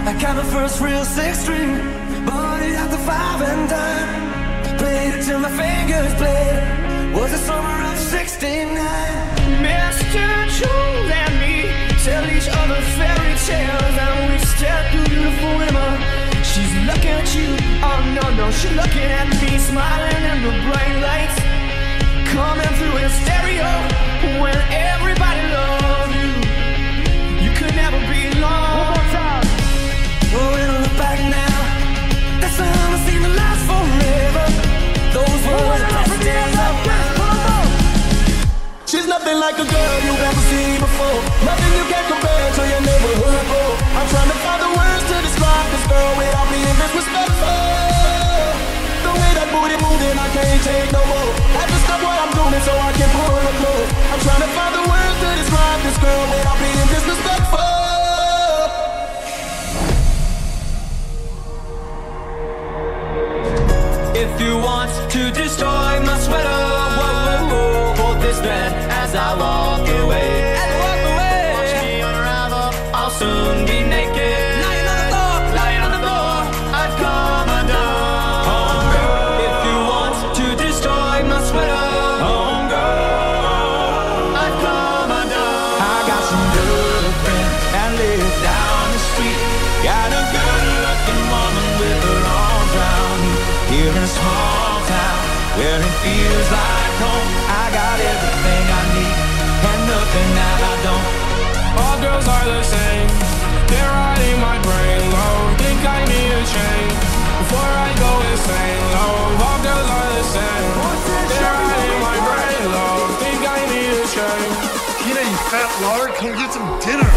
I got my first real six string, bought it at the five and dime. Played it till my fingers bled. Was the summer of '69. Mr. Jones and me tell each other fairy tales, and we stare through beautiful women. She's looking at you, oh no, she's looking at me, smiling in the bright lights coming through in stereo. When everybody loves you, you could never be alone. One more time. Oh, when I look back now, that summer seemed to last forever. Those were the best days of my life. She's nothing like a girl you've ever seen before. Nothing you can compare to your neighborhood girl. I'm trying to find the words to describe this girl without being disrespectful. The way that booty moving, I can't take no more. I just stop what I'm doing so I can pull her close. I'm trying to find the words to describe this girl without being disrespectful. If you want to destroy my sweater, hold this thread as I walk away. Watch me unravel, I'll soon be naked. Lying on the floor, I've come undone. Homegirl, if you want to destroy my sweater, homegirl, I've come undone. I got some good friends that live down the street. Got a good-looking woman with her arms around me. Here in a small town where it feels like home, I got everything I need and nothing that I don't. All girls are the same, they're riding my brain low. Think I need a change before I go insane. Oh, all girls are the same, they're riding my brain low. Think I need a change. G'day, you fat lard, come get some dinner.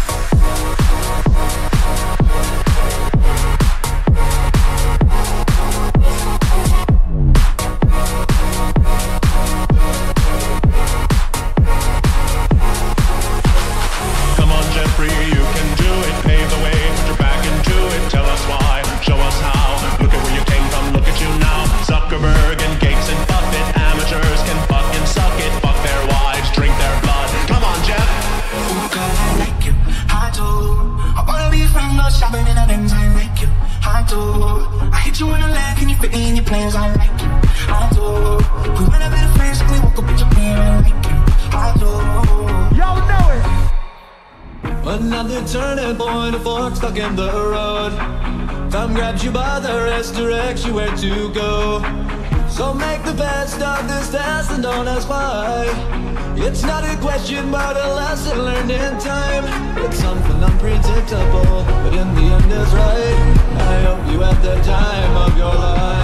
Another turning point, a fork stuck in the road. Time grabs you by the wrist, directs you where to go. So make the best of this test and don't ask why. It's not a question but a lesson learned in time. It's something unpredictable, but in the end is right. I hope you had the time of your life.